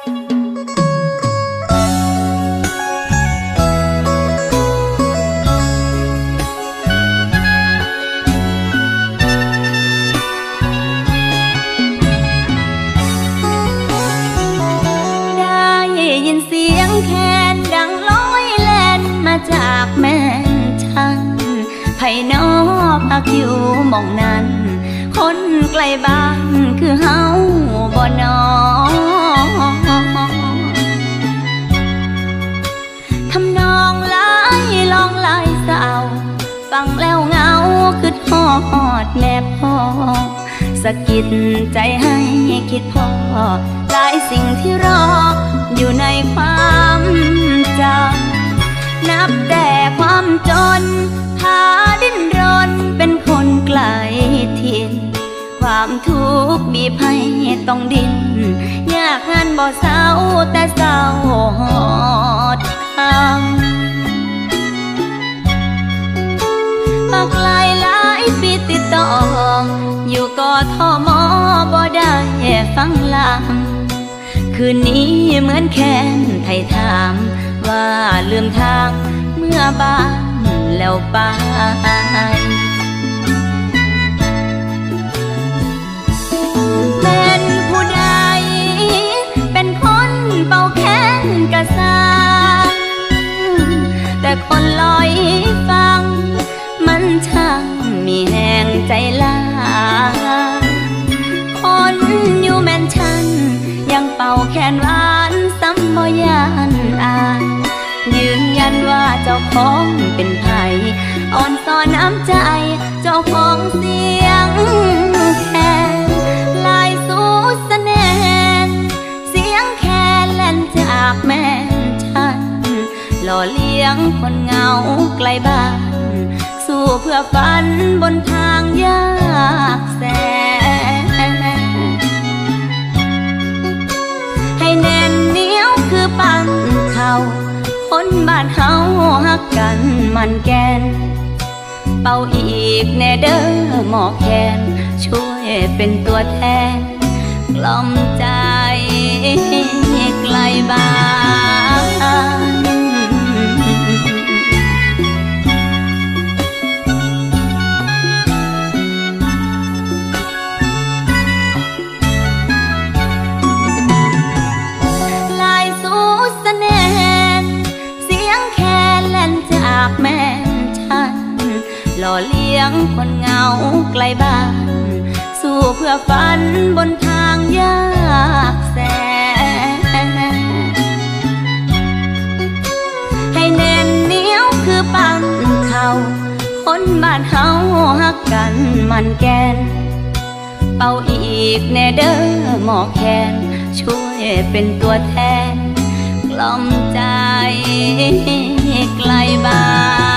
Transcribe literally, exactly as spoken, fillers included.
จากแม่ฉันไผ่นอพักอยู่หม่องนั้นคนไกลบ้านคือเฮาบ่นอทำนองหลายลองหลายสาวฟังแล้วเงาคือทอดแม่พ่อสะกิดใจให้คิดพอหลายสิ่งที่รออยู่ในความจำนับแต่ความจนพาดิ้นรนเป็นคนไกลถิ่นความทุกข์บีบให้ต้องดิ้นยากงานบ่เศร้าแต่เศร้าหอดคำมาไกลหลายปีติดต่ออยู่กทมบ่ได้ฟังลำคืนนี้เหมือนแค้นไทยถามว่าลืมทางเมื่อบ้านแล้วไปเป็นผู้ใดเป็นคนเป่าแค้นกระซางแต่คนลอยฟังมันช่างมีแห่งใจลาคนอยู่แม่นฉันยังเป่าแค้นหวานซ้ำบ่ยานอายยืนยันว่าเจ้าของเป็นไผ่อ่อนซ้อนน้ำใจเจ้าของเสียงแคนลายสู้เสน่ห์เสียงแคนแล่นจากแม่ฉันหล่อเลี้ยงคนเหงาไกลบ้านสู้เพื่อฝันบนทางยากแสนให้แน่นเหนียวคือปั้นเขาคนบ้านเฮาฮักกันมันแกนเป่าอีกแน่เด้อหมอแคนช่วยเป็นตัวแทนกล่อมใจไกลบ้านจากแม่ฉันหล่อเลี้ยงคนเหงาไกลบ้านสู้เพื่อฝันบนทางยากแสนให้แน่นเหนียวคือปั้นเขาคนบ้านเฮาฮักกันมันแกนเป่าอีกแน่เด้อหมอแคนช่วยเป็นตัวแทนกล่อมใจไกลบ้าน